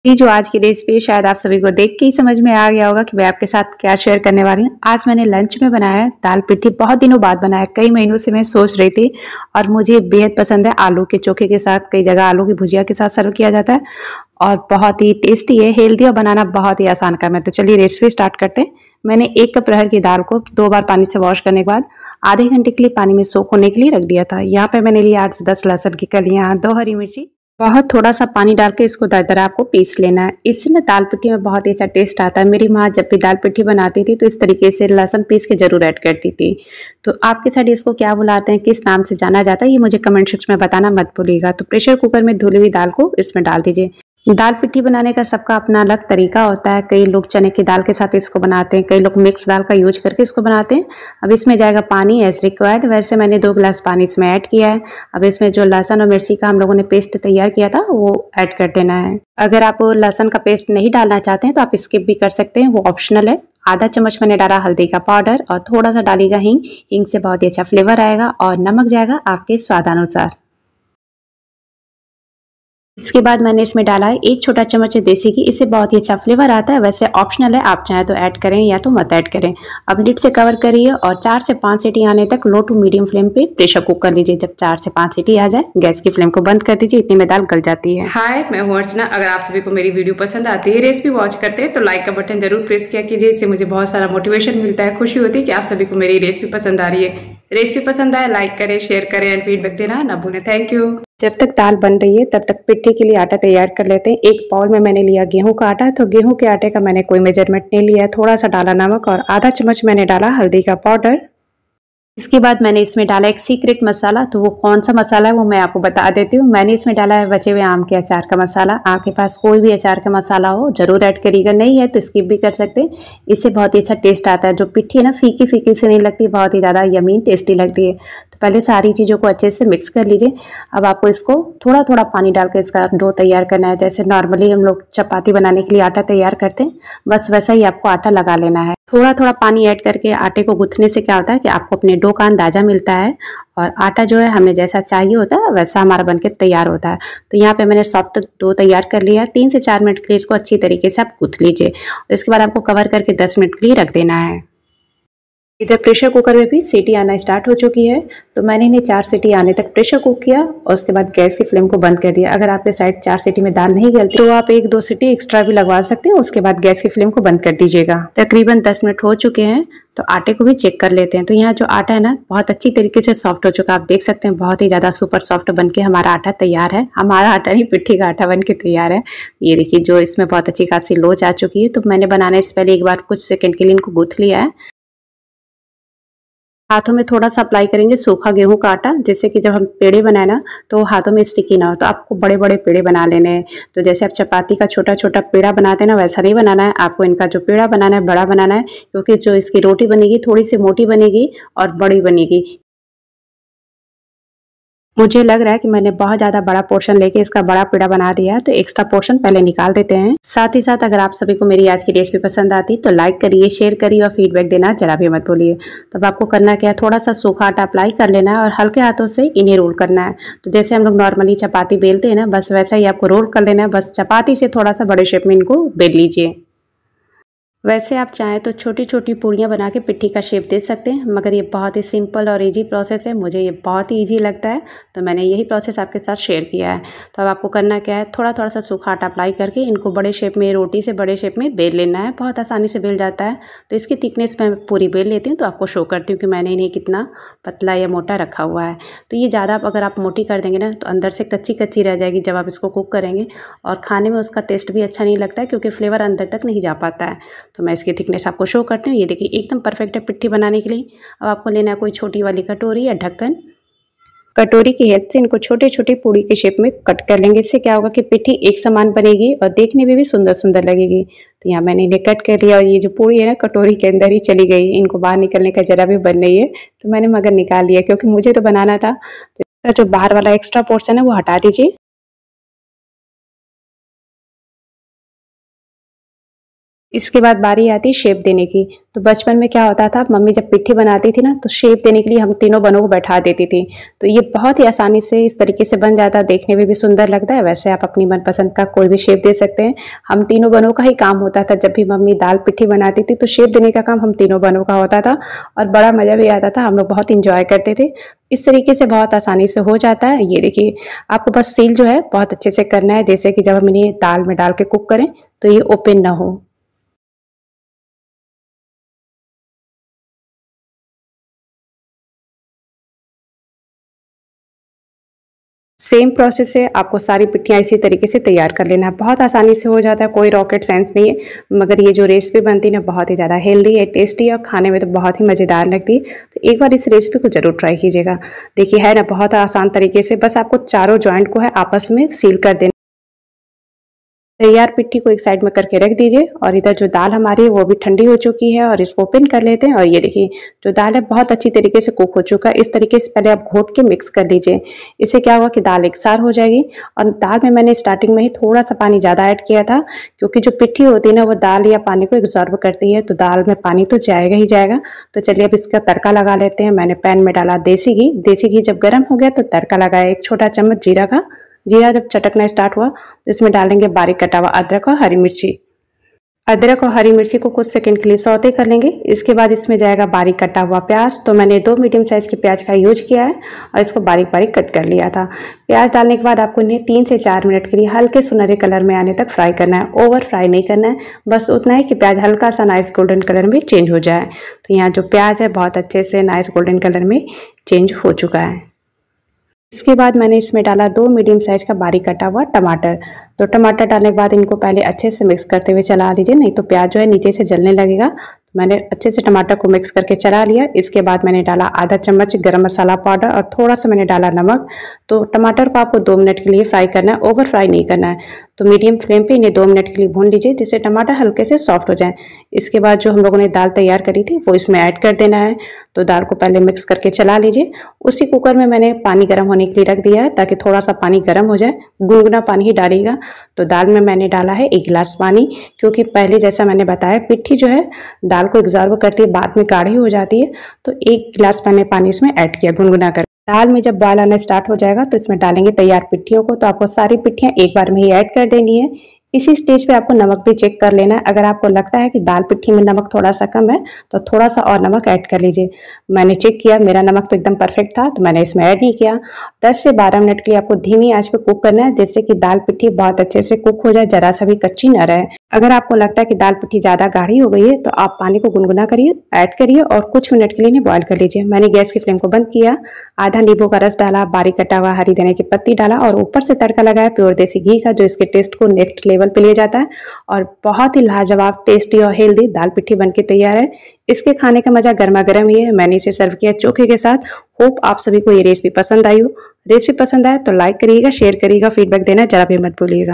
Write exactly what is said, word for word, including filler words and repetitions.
ये जो आज की रेसिपी शायद आप सभी को देख के ही समझ में आ गया होगा कि मैं आपके साथ क्या शेयर करने वाली हूँ। आज मैंने लंच में बनाया है दाल पिट्ठी। बहुत दिनों बाद बनाया, कई महीनों से मैं सोच रही थी और मुझे बेहद पसंद है। आलू के चोखे के साथ, कई जगह आलू की भुजिया के साथ सर्व किया जाता है और बहुत ही टेस्टी है, हेल्दी और बनाना बहुत ही आसान काम है। तो चलिए रेसिपी स्टार्ट करते हैं। मैंने एक कप अरहर की दाल को दो बार पानी से वॉश करने के बाद आधे घंटे के लिए पानी में सोख होने के लिए रख दिया था। यहाँ पे मैंने लिया आठ से दस लहसुन की कलियां, दो हरी मिर्ची, बहुत थोड़ा सा पानी डाल के इसको दरदरा आपको पीस लेना है। इससे ना दाल पिट्ठी में बहुत ही अच्छा टेस्ट आता है। मेरी माँ जब भी दाल पिट्ठी बनाती थी तो इस तरीके से लहसुन पीस के जरूर ऐड करती थी। तो आपके साइड इसको क्या बुलाते हैं, किस नाम से जाना जाता है, ये मुझे कमेंट सेक्शन में बताना मत भूलिएगा। तो प्रेशर कुकर में धुली हुई दाल को इसमें डाल दीजिए। दाल पिट्ठी बनाने का सबका अपना अलग तरीका होता है। कई लोग चने की दाल के साथ इसको बनाते हैं, कई लोग मिक्स दाल का यूज करके इसको बनाते हैं। अब इसमें जाएगा पानी एज रिक्वायर्ड। वैसे मैंने दो गिलास पानी इसमें ऐड किया है। अब इसमें जो लहसुन और मिर्ची का हम लोगों ने पेस्ट तैयार किया था वो ऐड कर देना है। अगर आप लहसुन का पेस्ट नहीं डालना चाहते हैं तो आप स्किप भी कर सकते हैं, वो ऑप्शनल है। आधा चम्मच मैंने डाला हल्दी का पाउडर और थोड़ा सा डालेगा हींग। हींग से बहुत ही अच्छा फ्लेवर आएगा और नमक जाएगा आपके स्वादानुसार। इसके बाद मैंने इसमें डाला है एक छोटा चम्मच देसी घी। इससे बहुत ही अच्छा फ्लेवर आता है। वैसे ऑप्शनल है, आप चाहे तो ऐड करें या तो मत ऐड करें। अब लिड से कवर करिए और चार से पाँच सीटी आने तक लो टू मीडियम फ्लेम पे प्रेशर कुक कर लीजिए। जब चार से पाँच सीटी आ जाए गैस की फ्लेम को बंद कर दीजिए, इतनी में दाल गल जाती है। हाय, मैं हूँ अर्चना। अगर आप सभी को मेरी वीडियो पसंद आती है, रेसिपी वॉच करते हैं तो लाइक का बटन जरूर प्रेस किया कीजिए। इससे मुझे बहुत सारा मोटिवेशन मिलता है, खुशी होती है कि आप सभी को मेरी रेसिपी पसंद आ रही है। रेसिपी पसंद आए लाइक करें, शेयर करें एंड फीडबैक देना ना भूलें। Thank you. जब तक दाल बन रही है तब तक पिट्ठी के लिए आटा तैयार कर लेते हैं। एक बाउल में मैंने लिया गेहूं का आटा। तो गेहूं के आटे का मैंने कोई मेजरमेंट नहीं लिया। थोड़ा सा डाला नमक और आधा चम्मच मैंने डाला हल्दी का पाउडर। इसके बाद मैंने इसमें डाला एक सीक्रेट मसाला। तो वो कौन सा मसाला है वो मैं आपको बता देती हूँ। मैंने इसमें डाला है बचे हुए आम के अचार का मसाला। आपके पास कोई भी अचार का मसाला हो जरूर ऐड करिएगा, नहीं है तो स्किप भी कर सकते हैं। इससे बहुत ही अच्छा टेस्ट आता है। जो पिट्ठी है ना फीकी फीकी से नहीं लगती, बहुत ही ज़्यादा यमी टेस्टी लगती है। तो पहले सारी चीज़ों को अच्छे से मिक्स कर लीजिए। अब आपको इसको थोड़ा थोड़ा पानी डाल के इसका डो तैयार करना है। जैसे नॉर्मली हम लोग चपाती बनाने के लिए आटा तैयार करते हैं, बस वैसा ही आपको आटा लगा लेना है। थोड़ा थोड़ा पानी ऐड करके आटे को गूंथने से क्या होता है कि आपको अपने डो का अंदाजा मिलता है और आटा जो है हमें जैसा चाहिए होता है वैसा हमारा बनके तैयार होता है। तो यहाँ पे मैंने सॉफ्ट डो तैयार कर लिया है। तीन से चार मिनट के लिए इसको अच्छी तरीके से आप गूंथ लीजिए। इसके बाद आपको कवर करके दस मिनट के लिए रख देना है। इधर प्रेशर कुकर में भी सीटी आना स्टार्ट हो चुकी है। तो मैंने इन्हें चार सीटी आने तक प्रेशर कुक किया और उसके बाद गैस की फ्लेम को बंद कर दिया। अगर आपके साइड चार सीटी में दाल नहीं गलती तो आप एक दो सीटी एक्स्ट्रा भी लगवा सकते हैं। उसके बाद गैस की फ्लेम को बंद कर दीजिएगा। तकरीबन दस मिनट हो चुके हैं तो आटे को भी चेक कर लेते हैं। तो यहाँ जो आटा है ना बहुत अच्छी तरीके से सॉफ्ट हो चुका है। आप देख सकते हैं बहुत ही ज्यादा सुपर सॉफ्ट बनके हमारा आटा तैयार है। हमारा आटा नहीं, पिट्ठी का आटा बनके तैयार है। ये देखिए जो इसमें बहुत अच्छी खासी लोच आ चुकी है। तो मैंने बनाने से पहले एक बार कुछ सेकंड के लिए इनको गूंथ लिया है। हाथों में थोड़ा सा अप्लाई करेंगे सूखा गेहूं का आटा, जैसे कि जब हम पेड़े बनाए ना तो हाथों में स्टिकी ना हो। तो आपको बड़े बड़े पेड़े बना लेने हैं। तो जैसे आप चपाती का छोटा छोटा पेड़ा बनाते हैं ना वैसा नहीं बनाना है आपको। इनका जो पेड़ा बनाना है बड़ा बनाना है, क्योंकि जो इसकी रोटी बनेगी थोड़ी सी मोटी बनेगी और बड़ी बनेगी। मुझे लग रहा है कि मैंने बहुत ज़्यादा बड़ा पोर्शन लेके इसका बड़ा पेड़ा बना दिया है। तो एक्स्ट्रा पोर्शन पहले निकाल देते हैं। साथ ही साथ अगर आप सभी को मेरी आज की रेसिपी पसंद आती तो लाइक करिए, शेयर करिए और फीडबैक देना जरा भी मत भूलिए। तब आपको करना क्या है, थोड़ा सा सूखा आटा अप्लाई कर लेना है और हल्के हाथों से इन्हें रोल करना है। तो जैसे हम लोग नॉर्मली चपाती बेलते हैं ना बस वैसा ही आपको रोल कर लेना है। बस चपाती से थोड़ा सा बड़े शेप में इनको बेल लीजिए। वैसे आप चाहें तो छोटी छोटी पूड़ियाँ बना के पिट्ठी का शेप दे सकते हैं, मगर ये बहुत ही सिंपल और इजी प्रोसेस है। मुझे ये बहुत ही इजी लगता है तो मैंने यही प्रोसेस आपके साथ शेयर किया है। तो अब आपको करना क्या है, थोड़ा थोड़ा सा सूखा आटा अप्लाई करके इनको बड़े शेप में, रोटी से बड़े शेप में बेल लेना है। बहुत आसानी से बेल जाता है। तो इसकी थिकनेस मैं पूरी बेल लेती हूँ तो आपको शो करती हूँ कि मैंने इन्हें कितना पतला या मोटा रखा हुआ है। तो ये ज़्यादा अगर आप मोटी कर देंगे ना तो अंदर से कच्ची कच्ची रह जाएगी जब आप इसको कुक करेंगे, और खाने में उसका टेस्ट भी अच्छा नहीं लगता है क्योंकि फ्लेवर अंदर तक नहीं जा पाता है। तो मैं इसकी थिकनेस आपको शो करती हूँ। ये देखिए एकदम परफेक्ट है पिट्ठी बनाने के लिए। अब आपको लेना है कोई छोटी वाली कटोरी या ढक्कन। कटोरी की हेल्प से इनको छोटे छोटे पूड़ी के शेप में कट कर लेंगे। इससे क्या होगा कि पिट्ठी एक समान बनेगी और देखने में भी सुंदर सुंदर लगेगी। तो यहाँ मैंने इन्हें कट कर लिया और ये जो पूड़ी है ना कटोरी के अंदर ही चली गई। इनको बाहर निकलने का जरा भी बन नहीं है। तो मैंने मगर निकाल लिया क्योंकि मुझे तो बनाना था। तो जो बाहर वाला एक्स्ट्रा पोर्शन है वो हटा दीजिए। इसके बाद बारी आती है शेप देने की। तो बचपन में क्या होता था, मम्मी जब पिट्ठी बनाती थी ना तो शेप देने के लिए हम तीनों बनों को बैठा देती थी। तो ये बहुत ही आसानी से इस तरीके से बन जाता है, देखने में भी सुंदर लगता है। वैसे आप अपनी मनपसंद का कोई भी शेप दे सकते हैं। हम तीनों बनों का ही काम होता था, जब भी मम्मी दाल पिट्ठी बनाती थी तो शेप देने का काम हम तीनों बनों का होता था और बड़ा मज़ा भी आता था, हम लोग बहुत इंजॉय करते थे। इस तरीके से बहुत आसानी से हो जाता है। ये देखिए, आपको बस सील जो है बहुत अच्छे से करना है, जैसे कि जब हम इन्हें दाल में डाल के कुक करें तो ये ओपन ना हो। सेम प्रोसेस है, आपको सारी पिट्ठियाँ इसी तरीके से तैयार कर लेना है। बहुत आसानी से हो जाता है, कोई रॉकेट साइंस नहीं है। मगर ये जो रेसिपी बनती है ना, बहुत ही ज़्यादा हेल्दी है, टेस्टी है और खाने में तो बहुत ही मज़ेदार लगती है। तो एक बार इस रेसिपी को ज़रूर ट्राई कीजिएगा। देखिए है ना, बहुत आसान तरीके से बस आपको चारों जॉइंट को है आपस में सील कर देना। तैयार पिट्ठी को एक साइड में करके रख दीजिए और इधर जो दाल हमारी है वो भी ठंडी हो चुकी है और इसको ओपन कर लेते हैं। और ये देखिए, जो दाल है बहुत अच्छी तरीके से कुक हो चुका है। इस तरीके से पहले आप घोट के मिक्स कर लीजिए। इससे क्या होगा कि दाल एकसार हो जाएगी। और दाल में मैंने स्टार्टिंग में ही थोड़ा सा पानी ज़्यादा ऐड किया था, क्योंकि जो पिट्ठी होती है ना वो दाल या पानी को एब्जॉर्ब करती है, तो दाल में पानी तो जाएगा ही जाएगा। तो चलिए अब इसका तड़का लगा लेते हैं। मैंने पैन में डाला देसी घी। देसी घी जब गर्म हो गया तो तड़का लगाया एक छोटा चम्मच जीरा का। जीरा जब चटकना स्टार्ट हुआ तो इसमें डालेंगे बारीक कटा हुआ अदरक और हरी मिर्ची। अदरक और हरी मिर्ची को कुछ सेकंड के लिए सौते कर लेंगे। इसके बाद इसमें जाएगा बारीक कटा हुआ प्याज। तो मैंने दो मीडियम साइज के प्याज का यूज किया है और इसको बारीक बारीक कट कर लिया था। प्याज डालने के बाद आपको इन्हें तीन से चार मिनट के लिए हल्के सुनहरे कलर में आने तक फ्राई करना है। ओवर फ्राई नहीं करना है, बस उतना है कि प्याज हल्का सा नाइस गोल्डन कलर में चेंज हो जाए। तो यहाँ जो प्याज है बहुत अच्छे से नाइस गोल्डन कलर में चेंज हो चुका है। इसके बाद मैंने इसमें डाला दो मीडियम साइज का बारीक कटा हुआ टमाटर। तो टमाटर डालने के बाद इनको पहले अच्छे से मिक्स करते हुए चला लीजिए, नहीं तो प्याज जो है नीचे से जलने लगेगा। मैंने अच्छे से टमाटर को मिक्स करके चला लिया। इसके बाद मैंने डाला आधा चम्मच गरम मसाला पाउडर और थोड़ा सा मैंने डाला नमक। तो टमाटर को आपको दो मिनट के लिए फ्राई करना है, ओवर फ्राई नहीं करना है। तो मीडियम फ्लेम पे इन्हें दो मिनट के लिए भून लीजिए, जिससे टमाटर हल्के से सॉफ्ट हो जाए। इसके बाद जो हम लोगों ने दाल तैयार करी थी वो इसमें ऐड कर देना है। तो दाल को पहले मिक्स करके चला लीजिए। उसी कुकर में मैंने पानी गर्म होने के लिए रख दिया है, ताकि थोड़ा सा पानी गर्म हो जाए। गुनगुना पानी ही डालिएगा। तो दाल में मैंने डाला है एक गिलास पानी, क्योंकि पहले जैसा मैंने बताया पिट्ठी जो है दाल को एब्जॉर्ब करती है, बाद में गाढ़ी हो जाती है। तो एक गिलास मैंने पानी इसमें ऐड किया गुनगुना कर। दाल में जब बॉयल आना स्टार्ट हो जाएगा तो इसमें डालेंगे तैयार पिट्ठियों को। तो आपको सारी पिट्ठियाँ एक बार में ही ऐड कर देनी है। इसी स्टेज पे आपको नमक भी चेक कर लेना है। अगर आपको लगता है कि दाल पिट्ठी में नमक थोड़ा सा कम है तो थोड़ा सा और नमक ऐड कर लीजिए। मैंने चेक किया, मेरा नमक तो एकदम परफेक्ट था, तो मैंने इसमें ऐड नहीं किया। दस से बारह मिनट के लिए आपको धीमी आंच पे कुक करना है, जिससे कि दाल पिट्ठी बहुत अच्छे से कुक हो जाए, जरा सा भी कच्ची न रहे। अगर आपको लगता है कि दाल पिट्ठी ज़्यादा गाढ़ी हो गई है तो आप पानी को गुनगुना करिए, ऐड करिए और कुछ मिनट के लिए इन्हें बॉयल कर लीजिए। मैंने गैस की फ्लेम को बंद किया, आधा नींबू का रस डाला, बारीक कटा हुआ हरी धनिया की पत्ती डाला और ऊपर से तड़का लगाया प्योर देसी घी का, जो इसके टेस्ट को नेक्स्ट लेवल पे ले जाता है। और बहुत ही लाजवाब, टेस्टी और हेल्दी दाल पिट्ठी बनके तैयार है। इसके खाने का मजा गर्मा गर्म ही है। मैंने इसे सर्व किया चोखे के साथ। होप आप सभी को ये रेसिपी पसंद आई हो। रेसिपी पसंद आए तो लाइक करिएगा, शेयर करिएगा, फीडबैक देना जरा भी मत भूलिएगा।